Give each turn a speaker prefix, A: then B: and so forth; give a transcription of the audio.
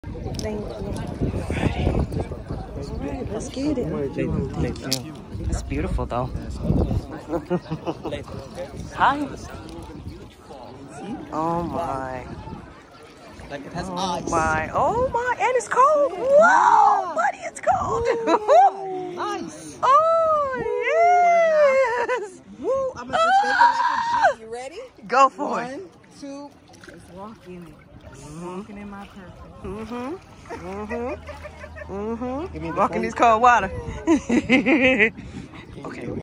A: Thank you. Alright, let's get it. Thank you. It's beautiful though. Hi. Oh my.
B: Like it has
A: Oh
B: ice.
A: my. Oh my. And it's cold. Whoa, buddy, it's cold.
B: Nice.
A: Oh yes.
B: Woo, I'm gonna just make it like a G. You ready?
A: Go for it.
B: 1, 2. Let's walk in it. Walking in my purpose.
A: Walking these cold water. Okay.